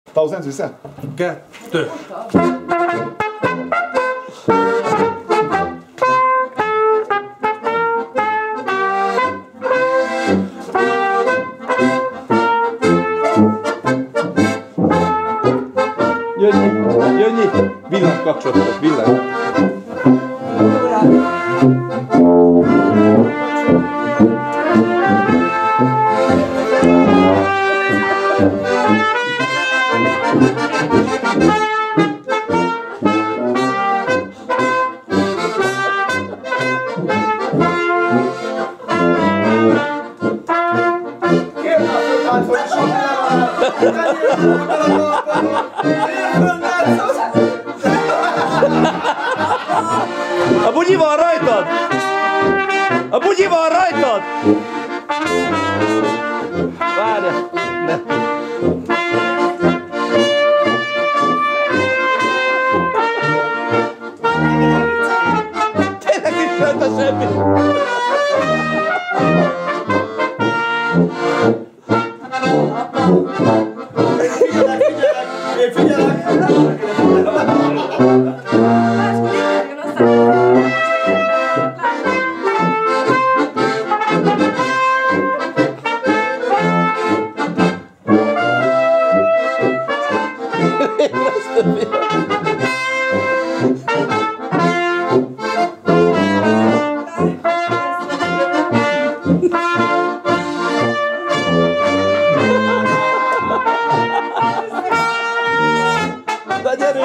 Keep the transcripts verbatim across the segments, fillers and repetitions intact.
Tausend vissza? Kettő. Jönnyi, jönnyi! Villant kapcsolatot, villant! A bugyi van rajtad! A bugyi van rajtad! Várj! Ne. Tényleg nincs rajta semmi! Figyelek, figyelek! Én figyelek! Na gyerünk!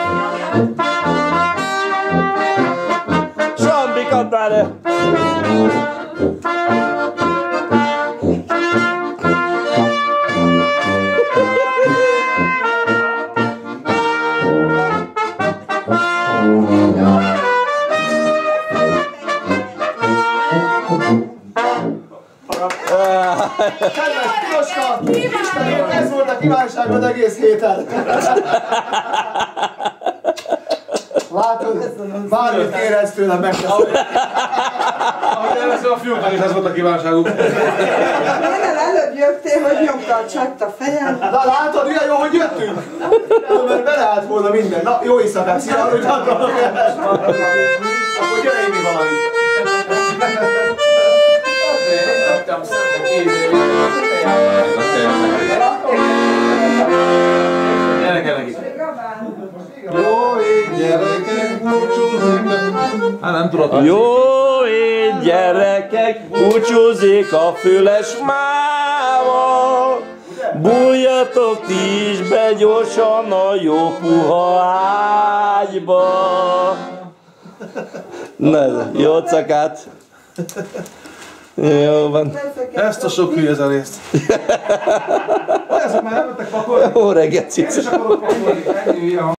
Sambi kaptál le! Kedves Piroska! Istenem, ez volt a kívánságod egész héten! Látod, bármit kérhetsz tőlem, megteszem. Ahogy elveszem a fiúknak is ez volt a kívánságuk. Minél előbb jöttél, hogy nyomtatsatt a fejem. Na látod, milyen jó, hogy jöttünk? Mert beleállt volna minden. Na, jó éjszakát, szia, hogy akarok el. Akkor gyere inni valamit. Kaptam szembe két évig. Gyere, gyere neki. Jó ég, gyerekek, búcsúzik. Hát nem tudod. Jó én gyerekek, búcsúzik a füles máma. Bújjatok ti is be gyorsan a jó puha ágyba. Na, jó cakát. Jó van. Ezt a sok hülye zenészt. Ezek már elmentek pakolni. Jó reggelt, cica. És akarok pakolni.